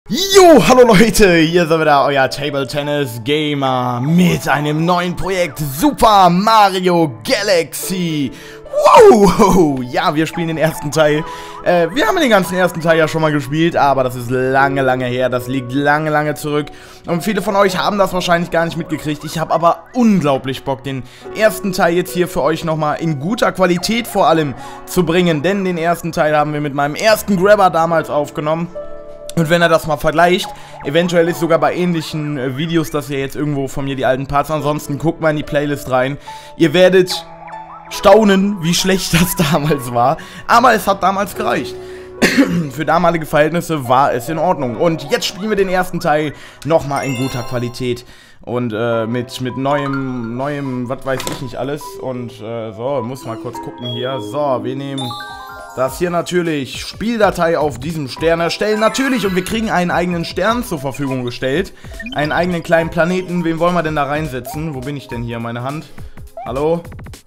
Jo, hallo Leute, hier sind wieder euer Table Tennis Gamer mit einem neuen Projekt Super Mario Galaxy. Wow, ja, wir spielen den ersten Teil. Wir haben den ganzen ersten Teil ja schon mal gespielt, aber das ist lange her, das liegt lange zurück. Und viele von euch haben das wahrscheinlich gar nicht mitgekriegt. Ich habe aber unglaublich Bock, den ersten Teil jetzt hier für euch nochmal in guter Qualität vor allem zu bringen. Denn den ersten Teil haben wir mit meinem ersten Grabber damals aufgenommen. Und wenn ihr das mal vergleicht, eventuell ist sogar bei ähnlichen Videos, dass ihr jetzt irgendwo von mir die alten Parts, ansonsten guckt mal in die Playlist rein. Ihr werdet staunen, wie schlecht das damals war, aber es hat damals gereicht. Für damalige Verhältnisse war es in Ordnung. Und jetzt spielen wir den ersten Teil nochmal in guter Qualität. Und mit neuem, was weiß ich nicht alles. Und so, muss mal kurz gucken hier. So, wir nehmen das hier natürlich, Spieldatei auf diesem Stern erstellen, natürlich, und wir kriegen einen eigenen Stern zur Verfügung gestellt, einen eigenen kleinen Planeten. Wen wollen wir denn da reinsetzen? Wo bin ich denn hier, meine Hand? Hallo?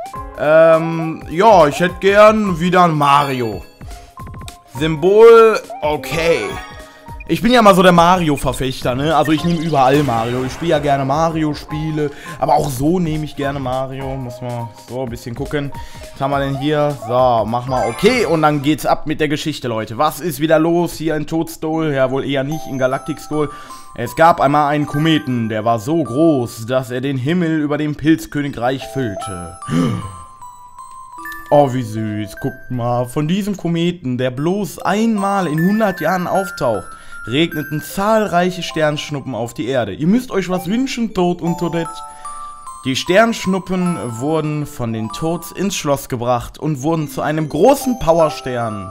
Ja, ich hätte gern wieder ein Mario. Symbol, okay. Ich bin ja mal so der Mario-Verfechter, ne? Also ich nehme überall Mario. Ich spiele ja gerne Mario-Spiele, aber auch so nehme ich gerne Mario. Muss man so ein bisschen gucken. Was haben wir denn hier? So, mach mal okay. Und dann geht's ab mit der Geschichte, Leute. Was ist wieder los hier in Toadstool? Ja, wohl eher nicht in Galactic School. Es gab einmal einen Kometen, der war so groß, dass er den Himmel über dem Pilzkönigreich füllte. Oh, wie süß. Guckt mal, von diesem Kometen, der bloß einmal in 100 Jahren auftaucht, regneten zahlreiche Sternschnuppen auf die Erde. Ihr müsst euch was wünschen, Toad und Toadette. Die Sternschnuppen wurden von den Toads ins Schloss gebracht und wurden zu einem großen Powerstern.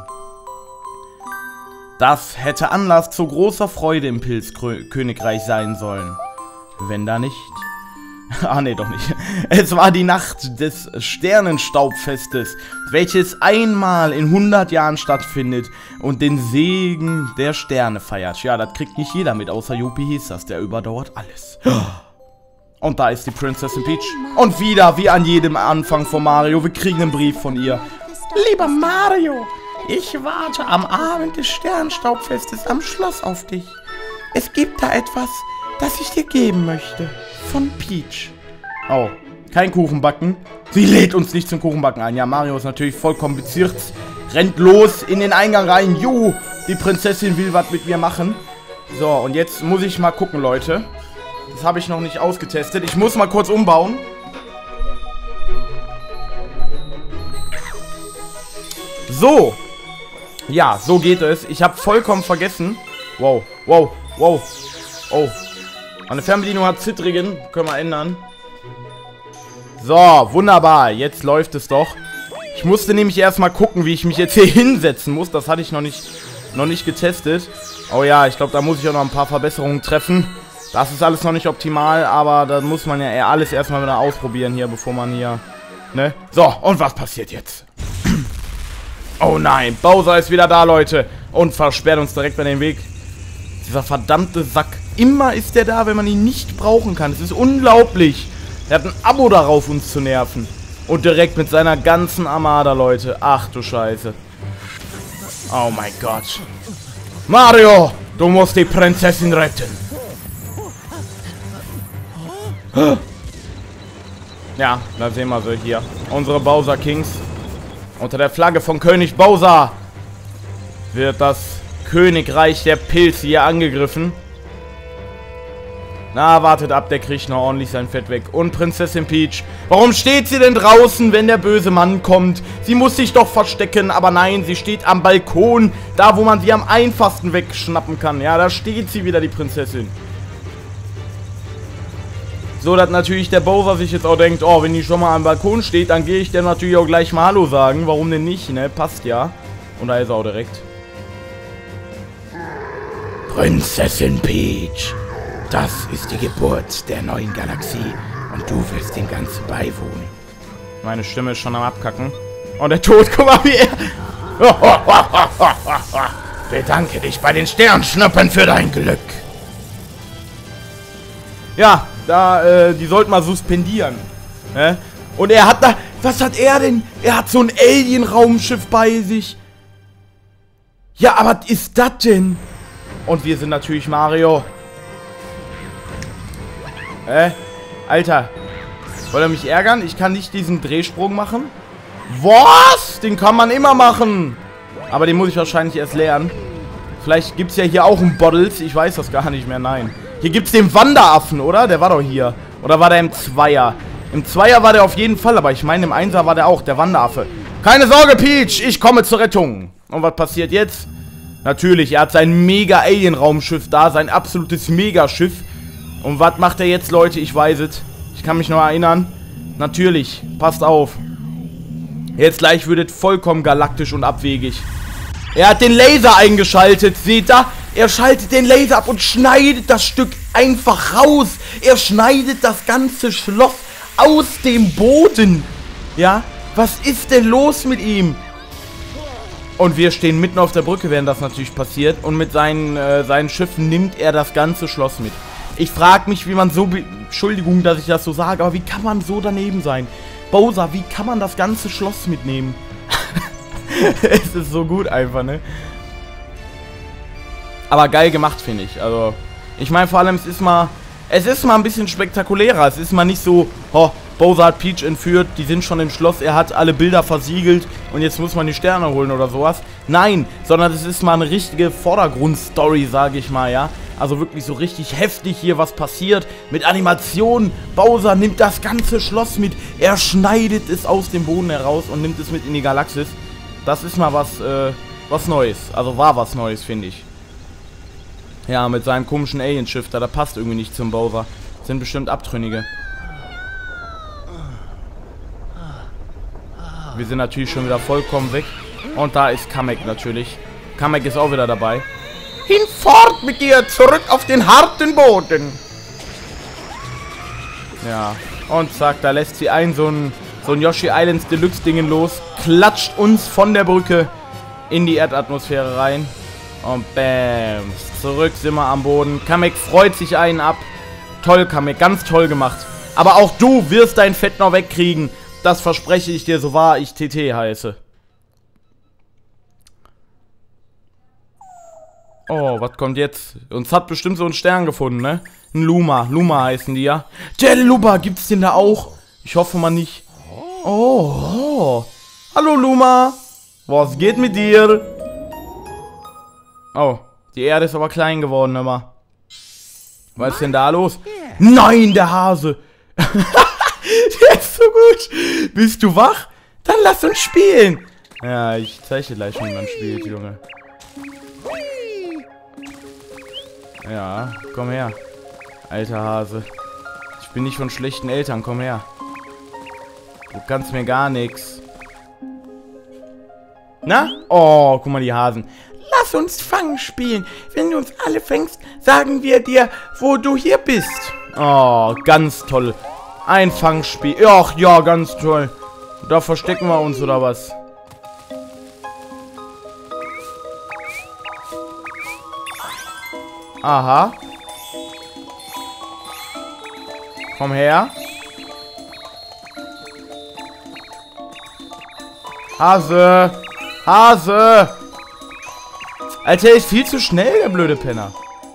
Das hätte Anlass zu großer Freude im Pilzkönigreich sein sollen. Wenn da nicht... Ah, nee, doch nicht. Es war die Nacht des Sternenstaubfestes, welches einmal in 100 Jahren stattfindet und den Segen der Sterne feiert. Ja, das kriegt nicht jeder mit, außer Yuppie hieß das, der überdauert alles. Und da ist die Prinzessin Peach. Und wieder, wie an jedem Anfang von Mario, wir kriegen einen Brief von ihr. Lieber Mario, ich warte am Abend des Sternenstaubfestes am Schloss auf dich. Es gibt da etwas, das ich dir geben möchte. Von Peach. Oh, kein Kuchenbacken. Sie lädt uns nicht zum Kuchenbacken ein. Ja, Mario ist natürlich vollkommen bezirkt. Rennt los in den Eingang rein. Juhu, die Prinzessin will was mit mir machen. So, und jetzt muss ich mal gucken, Leute. Das habe ich noch nicht ausgetestet. Ich muss mal kurz umbauen. So. Ja, so geht es. Ich habe vollkommen vergessen. Wow. Oh. Meine Fernbedienung hat zittrigen. Können wir ändern. So, wunderbar. Jetzt läuft es doch. Ich musste nämlich erstmal gucken, wie ich mich jetzt hier hinsetzen muss. Das hatte ich noch nicht getestet. Oh ja, ich glaube, da muss ich auch noch ein paar Verbesserungen treffen. Das ist alles noch nicht optimal, aber da muss man ja eher alles erstmal wieder ausprobieren hier, bevor man hier... Ne? So, und was passiert jetzt? Oh nein, Bowser ist wieder da, Leute. Und versperrt uns direkt bei den Weg. Dieser verdammte Sack. Immer ist der da, wenn man ihn nicht brauchen kann. Es ist unglaublich. Er hat ein Abo darauf, uns zu nerven. Und direkt mit seiner ganzen Armada, Leute. Ach du Scheiße. Oh mein Gott. Mario, du musst die Prinzessin retten. Ja, da sehen wir sie hier. Unsere Bowser Kings. Unter der Flagge von König Bowser wird das Königreich der Pilze hier angegriffen. Na, wartet ab, der kriegt noch ordentlich sein Fett weg. Und Prinzessin Peach, warum steht sie denn draußen, wenn der böse Mann kommt? Sie muss sich doch verstecken, aber nein, sie steht am Balkon, da wo man sie am einfachsten wegschnappen kann. Ja, da steht sie wieder, die Prinzessin. So, dass natürlich der Bowser sich jetzt auch denkt, oh, wenn die schon mal am Balkon steht, dann gehe ich dem natürlich auch gleich mal Hallo sagen. Warum denn nicht, ne? Passt ja. Und da ist er auch direkt. Prinzessin Peach. Das ist die Geburt der neuen Galaxie und du wirst dem Ganzen beiwohnen. Meine Stimme ist schon am Abkacken. Und der Tod, guck mal, wie er... Bedanke dich bei den Sternschnuppen für dein Glück. Ja, die sollten mal suspendieren. Ne? Und er hat da... Was hat er denn? Er hat so ein Alien-Raumschiff bei sich. Ja, aber was ist das denn? Und wir sind natürlich Mario. Alter. Wollt ihr mich ärgern? Ich kann nicht diesen Drehsprung machen. Was? Den kann man immer machen. Aber den muss ich wahrscheinlich erst lernen. Vielleicht gibt es ja hier auch einen Bottles. Ich weiß das gar nicht mehr, nein. Hier gibt es den Wanderaffen, oder? Der war doch hier. Oder war der im Zweier? Im Zweier war der auf jeden Fall, aber ich meine im Einser war der auch, der Wanderaffe. Keine Sorge, Peach, ich komme zur Rettung. Und was passiert jetzt? Natürlich, er hat sein Mega-Alien-Raumschiff da, sein absolutes Megaschiff. Und was macht er jetzt, Leute? Ich weiß es. Ich kann mich noch erinnern. Natürlich, passt auf. Jetzt gleich wird es vollkommen galaktisch und abwegig. Er hat den Laser eingeschaltet, seht ihr? Er schaltet den Laser ab und schneidet das Stück einfach raus. Er schneidet das ganze Schloss aus dem Boden. Ja? Was ist denn los mit ihm? Und wir stehen mitten auf der Brücke, während das natürlich passiert. Und mit seinen Schiffen nimmt er das ganze Schloss mit. Ich frage mich, wie man so... Entschuldigung, dass ich das so sage, aber wie kann man so daneben sein? Bowser, wie kann man das ganze Schloss mitnehmen? Es ist so gut einfach, ne? Aber geil gemacht, finde ich. Also, ich meine vor allem, es ist mal ein bisschen spektakulärer. Es ist mal nicht so, oh, Bowser hat Peach entführt, die sind schon im Schloss, er hat alle Bilder versiegelt und jetzt muss man die Sterne holen oder sowas. Nein, sondern es ist mal eine richtige Vordergrundstory, sage ich mal, ja. Also wirklich so richtig heftig hier, was passiert mit Animationen. Bowser nimmt das ganze Schloss mit, er schneidet es aus dem Boden heraus und nimmt es mit in die Galaxis. Das ist mal was Neues, also war was Neues, finde ich. Ja, mit seinem komischen Alien-Schiff da, passt irgendwie nicht zum Bowser. Sind bestimmt Abtrünnige. Wir sind natürlich schon wieder vollkommen weg. Und da ist Kamek natürlich. Kamek ist auch wieder dabei. Hinfort mit dir, zurück auf den harten Boden. Ja, und zack, da lässt sie so ein Yoshi Islands Deluxe Dingen los. Klatscht uns von der Brücke in die Erdatmosphäre rein. Und bam, zurück sind wir am Boden. Kamek freut sich einen ab. Toll, Kamek, ganz toll gemacht. Aber auch du wirst dein Fett noch wegkriegen. Das verspreche ich dir, so wahr ich TT heiße. Oh, was kommt jetzt? Uns hat bestimmt so ein Stern gefunden, ne? Ein Luma. Luma heißen die, ja. Der Luma, gibt's den da auch? Ich hoffe mal nicht. Oh. Hallo, Luma. Was geht mit dir? Oh, die Erde ist aber klein geworden, immer. Was ist denn da los? Nein, der Hase. Der ist so gut. Bist du wach? Dann lass uns spielen. Ja, ich zeige dir gleich, wie man spielt, Junge. Ja, komm her. Alter Hase. Ich bin nicht von schlechten Eltern, komm her. Du kannst mir gar nichts. Na? Oh, guck mal die Hasen. Lass uns Fangen spielen. Wenn du uns alle fängst, sagen wir dir, wo du hier bist. Oh, ganz toll. Ein Fangspiel. Ach ja, ganz toll. Da verstecken wir uns, oder was? Aha. Komm her. Hase. Hase. Alter, ist viel zu schnell, der blöde Penner.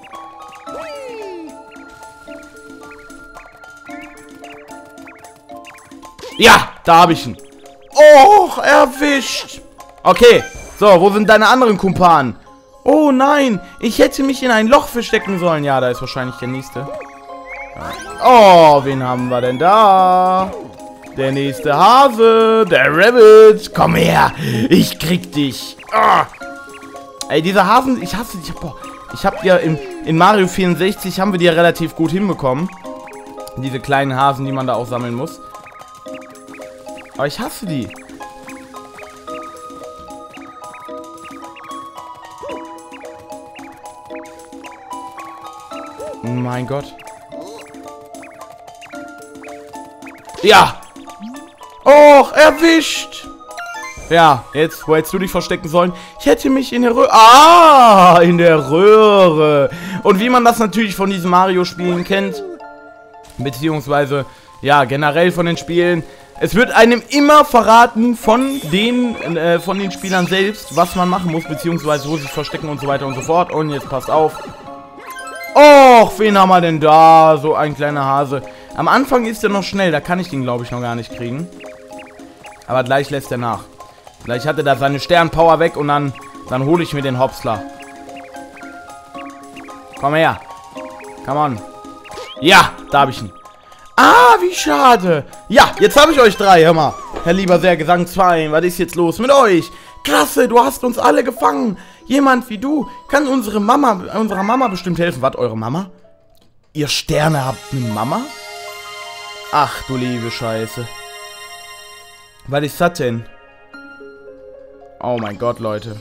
Ja, da habe ich ihn. Oh, erwischt. Okay, so, wo sind deine anderen Kumpanen? Oh nein, ich hätte mich in ein Loch verstecken sollen. Ja, da ist wahrscheinlich der nächste. Oh, wen haben wir denn da? Der nächste Hase, der Rabbit. Komm her, ich krieg dich. Ah. Ey, diese Hasen, ich hasse die. Ich hab ja in Mario 64 haben wir die ja relativ gut hinbekommen. Diese kleinen Hasen, die man da auch sammeln muss. Aber ich hasse die. Mein Gott. Ja. Och, erwischt. Ja, jetzt, wo hättest du dich verstecken sollen? Ich hätte mich in der Röhre... Ah, in der Röhre. Und wie man das natürlich von diesen Mario-Spielen kennt, beziehungsweise, ja, generell von den Spielen, Es wird einem immer verraten von den Spielern selbst, was man machen muss, beziehungsweise wo sie sich verstecken und so weiter und so fort. Und jetzt passt auf. Och, wen haben wir denn da? So ein kleiner Hase. Am Anfang ist er noch schnell, da kann ich den, glaube ich, noch gar nicht kriegen. Aber gleich lässt er nach. Gleich hat er da seine Sternpower weg und dann hole ich mir den Hopsler. Komm her. Come on. Ja, da habe ich ihn. Ah, wie schade. Ja, jetzt habe ich euch 3, hör mal. Herr lieber sehr Gesang 2, was ist jetzt los mit euch? Klasse, du hast uns alle gefangen. Jemand wie du kann unserer Mama bestimmt helfen. Was, eure Mama? Ihr Sterne habt eine Mama? Ach, du liebe Scheiße. Was ist das denn? Oh mein Gott, Leute.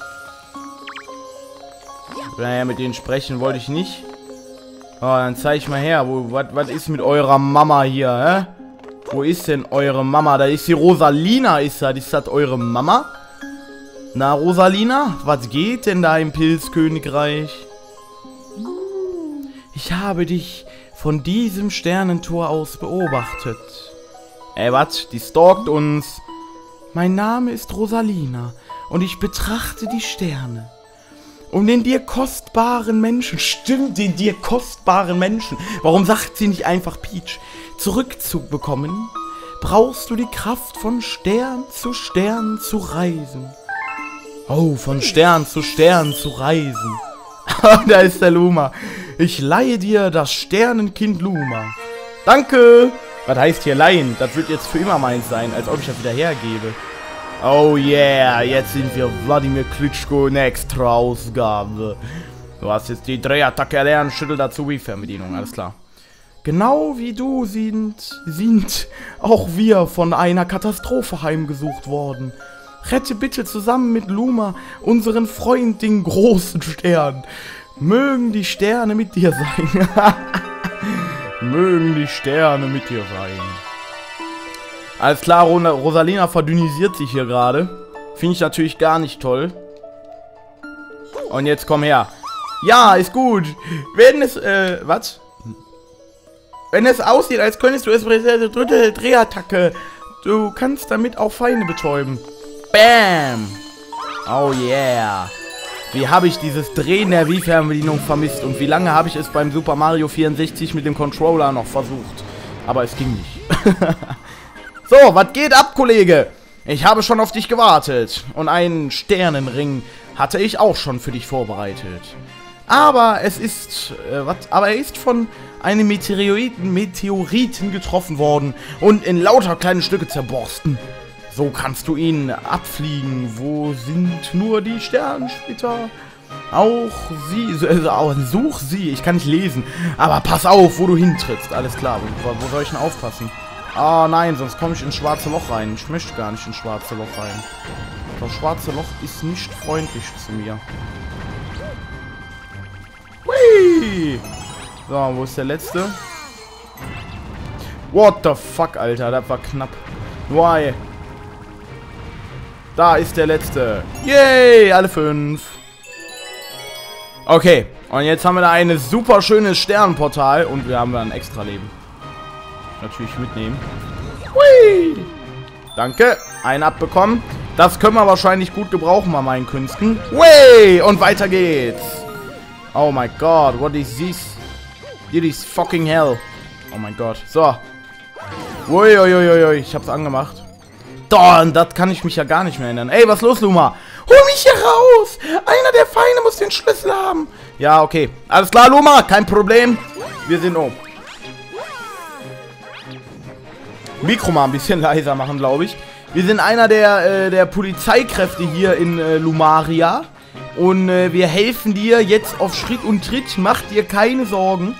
Naja, mit denen sprechen wollte ich nicht. Oh, dann zeig ich mal her. Was ist mit eurer Mama hier, hä? Wo ist denn eure Mama? Da ist die Rosalina, ist das. Ist das eure Mama? Na, Rosalina? Was geht denn da im Pilzkönigreich? Ich habe dich von diesem Sternentor aus beobachtet. Was? Die stalkt uns. Mein Name ist Rosalina und ich betrachte die Sterne. Um den dir kostbaren Menschen, stimmt, den dir kostbaren Menschen, warum sagt sie nicht einfach Peach, zurückzubekommen, brauchst du die Kraft von Stern zu reisen. Oh, von Stern zu reisen. Da ist der Luma. Ich leihe dir das Sternenkind Luma. Danke. Was heißt hier leihen? Das wird jetzt für immer meins sein, als ob ich das wieder hergebe. Oh yeah, jetzt sind wir Wladimir Klitschko in extra Ausgabe. Du hast jetzt die Drehattacke erlernt, schüttel dazu wie Fernbedienung, alles klar. Genau wie du sind auch wir von einer Katastrophe heimgesucht worden. Rette bitte zusammen mit Luma unseren Freund, den großen Stern. Mögen die Sterne mit dir sein. Mögen die Sterne mit dir sein. Alles klar, Rosalina verdünnisiert sich hier gerade. Finde ich natürlich gar nicht toll. Und jetzt komm her. Ja, ist gut. Wenn es, was? Wenn es aussieht, als könntest du es dritte Drehattacke. Du kannst damit auch Feinde betäuben. Bam! Oh yeah. Wie habe ich dieses Drehen der Wii-Fernbedienung vermisst und wie lange habe ich es beim Super Mario 64 mit dem Controller noch versucht. Aber es ging nicht. So, was geht ab, Kollege? Ich habe schon auf dich gewartet. Und einen Sternenring hatte ich auch schon für dich vorbereitet. Aber er ist von einem Meteoriten getroffen worden und in lauter kleine Stücke zerborsten. So kannst du ihn abfliegen. Wo sind nur die Sternensplitter? Auch sie, such sie. Ich kann nicht lesen. Aber pass auf, wo du hintrittst. Alles klar, wo soll ich denn aufpassen? Ah, nein, sonst komme ich ins schwarze Loch rein. Ich möchte gar nicht ins schwarze Loch rein. Das schwarze Loch ist nicht freundlich zu mir. Hui! So, wo ist der letzte? What the fuck, Alter, das war knapp. Why? Da ist der letzte. Yay, alle 5. Okay, und jetzt haben wir da ein super schönes Sternenportal und wir haben da ein extra Leben. Natürlich mitnehmen. Hui! Danke, einen abbekommen. Das können wir wahrscheinlich gut gebrauchen bei meinen Künsten. Hui! Und weiter geht's. Oh my God, what is this? It is fucking hell. Oh mein Gott. So. Uiuiuiui, ich hab's angemacht. Don, das kann ich mich ja gar nicht mehr erinnern. Ey, was ist los, Luma? Hol mich hier raus! Einer der Feinde muss den Schlüssel haben. Ja, okay. Alles klar, Luma, kein Problem. Wir sind um. Mikro mal ein bisschen leiser machen, glaube ich. Wir sind einer der Polizeikräfte hier in Lumaria. Und wir helfen dir jetzt auf Schritt und Tritt. Mach dir keine Sorgen.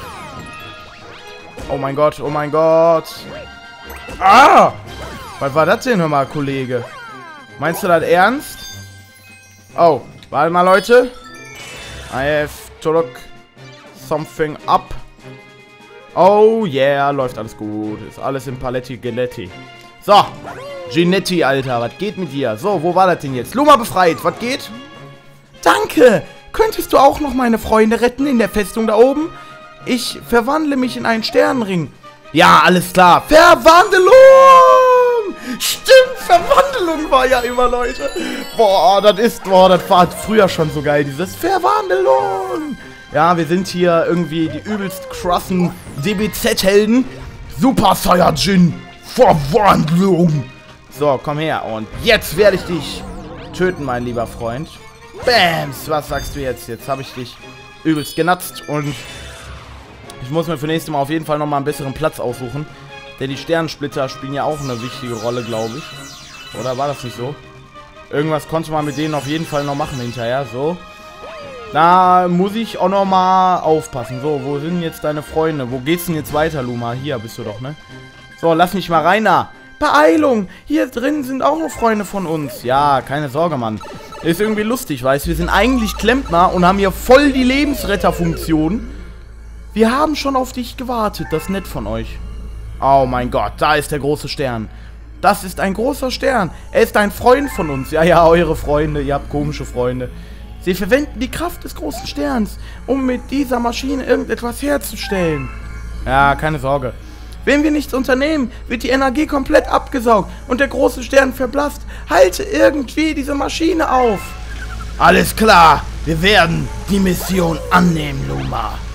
Oh mein Gott, oh mein Gott. Ah! Was war das denn, hör mal, Kollege? Meinst du das ernst? Oh, warte mal, Leute. I have to look something up. Oh yeah, läuft alles gut. Ist alles im Paletti Geletti. So, Ginetti, Alter, was geht mit dir? So, wo war das denn jetzt? Luma befreit, was geht? Danke! Könntest du auch noch meine Freunde retten in der Festung da oben? Ich verwandle mich in einen Sternenring. Ja, alles klar. Verwandlung! Stimmt, Verwandlung war ja immer, Leute. Boah, das war früher schon so geil, dieses Verwandlung. Ja, wir sind hier irgendwie die übelst krassen DBZ-Helden. Super Saiyajin, Verwandlung. So, komm her. Und jetzt werde ich dich töten, mein lieber Freund. Bams, was sagst du jetzt? Jetzt habe ich dich übelst genatzt und ich muss mir für nächstes Mal auf jeden Fall nochmal einen besseren Platz aussuchen. Denn die Sternensplitter spielen ja auch eine wichtige Rolle, glaube ich. Oder war das nicht so? Irgendwas konnte man mit denen auf jeden Fall noch machen hinterher. So. Da muss ich auch nochmal aufpassen. So, wo sind jetzt deine Freunde? Wo geht's denn jetzt weiter, Luma? Hier bist du doch, ne? So, lass mich mal rein da. Beeilung! Hier drin sind auch noch Freunde von uns. Ja, keine Sorge, Mann. Ist irgendwie lustig, weißt du? Wir sind eigentlich Klempner und haben hier voll die Lebensretterfunktion. Wir haben schon auf dich gewartet. Das ist nett von euch. Oh mein Gott, da ist der große Stern. Das ist ein großer Stern. Er ist ein Freund von uns. Ja, ja, eure Freunde. Ihr habt komische Freunde. Sie verwenden die Kraft des großen Sterns, um mit dieser Maschine irgendetwas herzustellen. Ja, keine Sorge. Wenn wir nichts unternehmen, wird die Energie komplett abgesaugt und der große Stern verblasst. Halte irgendwie diese Maschine auf. Alles klar. Wir werden die Mission annehmen, Luma.